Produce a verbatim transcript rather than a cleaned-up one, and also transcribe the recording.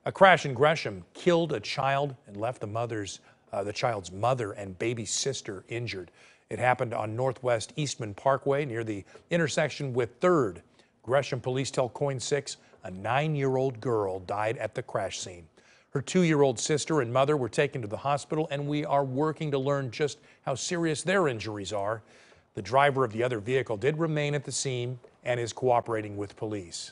A crash in Gresham killed a child and left the mother's, uh, the child's mother and baby sister injured. It happened on Northwest Eastman Parkway near the intersection with third. Gresham Police tell KOIN six a nine-year-old girl died at the crash scene. Her two-year-old sister and mother were taken to the hospital, and we are working to learn just how serious their injuries are. The driver of the other vehicle did remain at the scene and is cooperating with police.